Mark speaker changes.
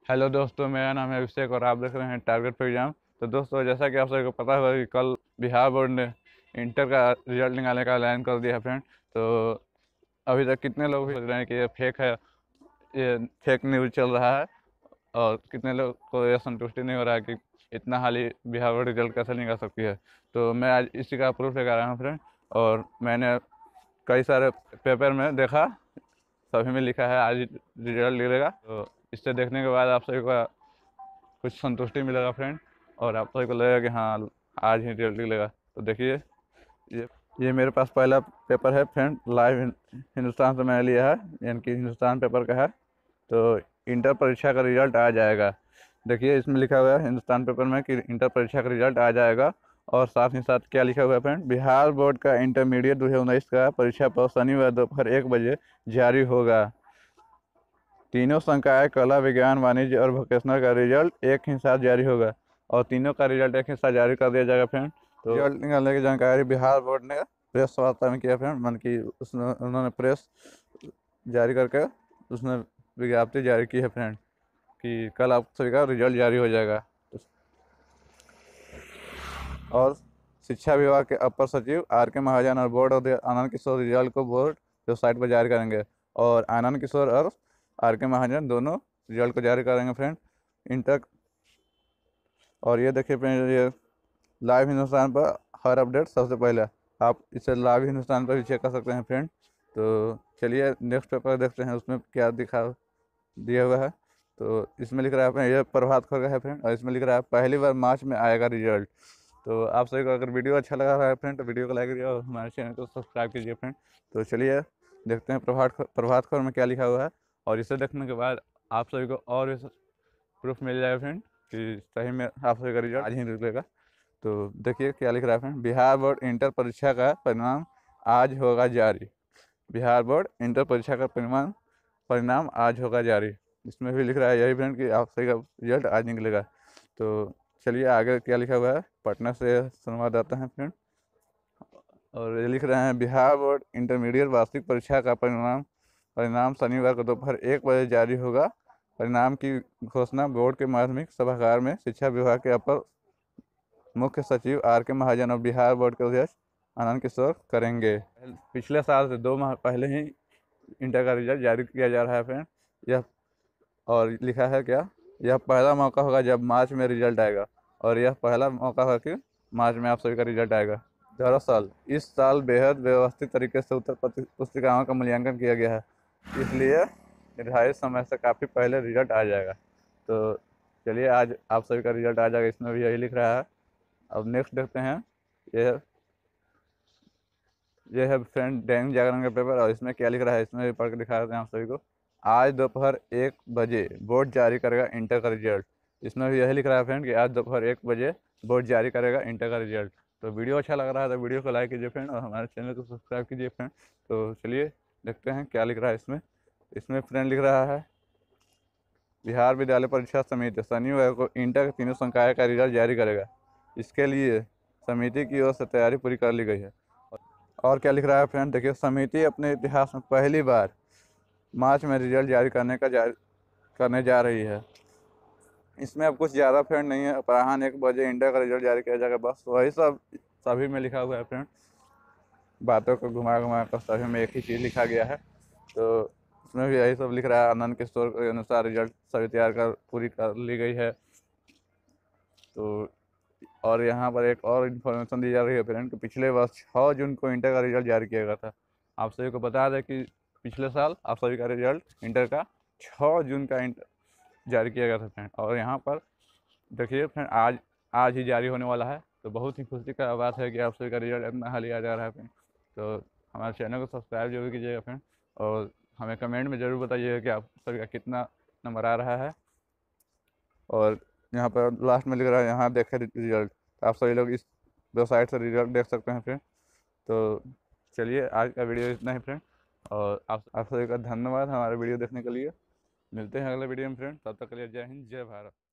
Speaker 1: Hello दोस्तों, मेरा नाम है अभिषेक और आप देख रहे हैं टारगेट पे एग्जाम। तो दोस्तों, जैसा कि आप सभी को पता होगा कि कल बिहार बोर्ड ने इंटर का रिजल्ट निकालने का ऐलान कर दिया है फ्रेंड। तो अभी तक कितने लोग सोच रहे हैं कि ये फेक है, ये फेक न्यूज़ चल रहा है, और कितने लोग को यह संतुष्टि नहीं हो रहा है कि इतना हाली बिहार बोर्ड रिजल्ट कैसे निकाल सकती है। तो मैं आज इसी का प्रूफ लेकर आया हूँ फ्रेंड। और मैंने कई सारे पेपर में देखा, सभी में लिखा है आज रिजल्ट निकलेगा। तो इससे देखने के बाद आप सभी को कुछ संतुष्टि मिलेगा फ्रेंड, और आप सभी को लगेगा कि हाँ, आज ही रिजल्ट निकलेगा। तो देखिए, ये ये मेरे पास पहला पेपर है फ्रेंड, लाइव हिंदुस्तान से मैंने लिया है, यानी कि हिंदुस्तान पेपर का है। तो इंटर परीक्षा का रिजल्ट आ जाएगा। देखिए, इसमें लिखा हुआ है हिंदुस्तान पेपर में कि इंटर परीक्षा का रिजल्ट आ जाएगा। और साथ ही साथ क्या लिखा हुआ है फ्रेंड, बिहार बोर्ड का इंटरमीडिएट 2019 का परीक्षा पर शनिवार दोपहर 1 बजे जारी होगा। तीनों संकाय कला, विज्ञान, वाणिज्य और वोकेशनल का रिजल्ट एक ही साथ जारी होगा, और तीनों का रिजल्ट एक ही साथ जारी कर दिया जाएगा फ्रेंड। तो रिजल्ट निकालने की जानकारी बिहार बोर्ड ने प्रेस वार्ता में किया फ्रेंड, मन की उसने उन्होंने प्रेस जारी करके उसने विज्ञप्ति जारी की है फ्रेंड कि कल आप सभी का रिजल्ट जारी हो जाएगा। और शिक्षा विभाग के अपर सचिव R.K. महाजन और बोर्ड अध्यक्ष आनंद किशोर रिजल्ट को बोर्ड वेबसाइट पर जारी करेंगे। और आनंद किशोर और R.K. महाजन दोनों रिजल्ट को जारी करेंगे फ्रेंड इंटर। और ये देखिए फ्रेंड, ये लाइव हिंदुस्तान पर हर अपडेट सबसे पहले आप इसे लाइव हिंदुस्तान पर भी चेक कर सकते हैं फ्रेंड। तो चलिए नेक्स्ट पेपर देखते हैं, उसमें क्या दिखा दिया हुआ है। तो इसमें लिख रहा है, ये प्रभात खबर का है फ्रेंड, और इसमें लिख रहा है पहली बार मार्च में आएगा रिजल्ट। तो आप सभी को अगर वीडियो अच्छा लगा रहा है फ्रेंड, तो वीडियो को लाइक करिए और हमारे चैनल को सब्सक्राइब कीजिए फ्रेंड। तो चलिए देखते हैं प्रभात खबर में क्या लिखा हुआ है। और इसे देखने के बाद आप सभी को और भी प्रूफ मिल जाएगा फ्रेंड कि सही में आप सभी का रिजल्ट आज ही निकलेगा। तो देखिए क्या लिख रहा है फ्रेंड, बिहार बोर्ड इंटर परीक्षा का परिणाम आज होगा जारी। बिहार बोर्ड इंटर परीक्षा का परिणाम आज होगा जारी। इसमें भी लिख रहा है यही फ्रेंड कि आप सही का रिजल्ट आज निकलेगा। तो चलिए आगे क्या लिखा हुआ है, पटना से संवाददाता हैं फ्रेंड, और ये लिख रहे हैं बिहार बोर्ड इंटरमीडिएट वार्षिक परीक्षा का परिणाम परिणाम शनिवार को दोपहर 1 बजे जारी होगा। परिणाम की घोषणा बोर्ड के माध्यमिक सभागार में शिक्षा विभाग के अपर मुख्य सचिव R.K. महाजन और बिहार बोर्ड के अध्यक्ष आनंद किशोर करेंगे। पिछले साल से 2 माह पहले ही इंटर का रिजल्ट जारी किया जा रहा है फ्रेंड। यह और लिखा है क्या, यह पहला मौका होगा जब मार्च में रिजल्ट आएगा, और यह पहला मौका होगा कि मार्च में आप सभी का रिजल्ट आएगा। दरअसल इस साल बेहद व्यवस्थित तरीके से उत्तर पुस्तिकाओं का मूल्यांकन किया गया है, इसलिए निर्धारित समय से काफ़ी पहले रिजल्ट आ जाएगा। तो चलिए आज आप सभी का रिजल्ट आ जाएगा, इसमें भी यही लिख रहा है। अब नेक्स्ट देखते हैं, ये ये है फ्रेंड दैनिक जागरण का पेपर, और इसमें क्या लिख रहा है इसमें भी पढ़ के दिखा देते हैं आप सभी को। आज दोपहर 1 बजे बोर्ड जारी करेगा इंटर का रिजल्ट। इसमें भी यही लिख रहा है फ्रेंड कि आज दोपहर 1 बजे बोर्ड जारी करेगा इंटर का रिजल्ट। तो वीडियो अच्छा लग रहा है तो वीडियो को लाइक कीजिए फ्रेंड, और हमारे चैनल को सब्सक्राइब कीजिए फ्रेंड। तो चलिए देखते हैं क्या लिख रहा है इसमें। इसमें फ्रेंड लिख रहा है, बिहार विद्यालय परीक्षा समिति शनिवार को इंटर के तीनों संकाय का रिजल्ट जारी करेगा। इसके लिए समिति की ओर से तैयारी पूरी कर ली गई है। और क्या लिख रहा है फ्रेंड, देखिए, समिति अपने इतिहास में पहली बार मार्च में रिजल्ट जारी करने जा रही है। इसमें अब कुछ ज़्यादा फ्रेंड नहीं है, अपराह्न 1 बजे इंटर का रिजल्ट जारी किया जाएगा, बस वही सब सभी में लिखा हुआ है फ्रेंड। बातों को घुमा घुमा कर सभी में एक ही चीज़ लिखा गया है। तो उसमें भी यही सब लिख रहा है, आनंद किशोर के अनुसार रिजल्ट सभी तैयार कर पूरी कर ली गई है। तो और यहाँ पर एक और इन्फॉर्मेशन दी जा रही है फ्रेंड कि पिछले वर्ष 6 जून को इंटर का रिजल्ट जारी किया गया था। आप सभी को बता दें कि पिछले साल आप सभी का रिजल्ट इंटर का 6 जून का जारी किया गया था फ्रेंड। और यहाँ पर देखिए फ्रेंड, आज आज ही जारी होने वाला है। तो बहुत ही खुशी का बात है कि आप सभी का रिजल्ट इतना हाल ही आ जा रहा है फ्रेंड। तो हमारे चैनल को सब्सक्राइब जरूर कीजिएगा फ्रेंड, और हमें कमेंट में ज़रूर बताइएगा कि आप सभी का कितना नंबर आ रहा है। और यहाँ पर लास्ट में लिख रहा है, यहाँ देखें रिजल्ट। तो आप सभी लोग इस वेबसाइट से रिजल्ट देख सकते हैं फ्रेंड। तो चलिए आज का वीडियो इतना ही फ्रेंड, और आप सभी का धन्यवाद हमारे वीडियो देखने के लिए। मिलते हैं अगले वीडियो में फ्रेंड, तब तक के लिए जय हिंद जय भारत।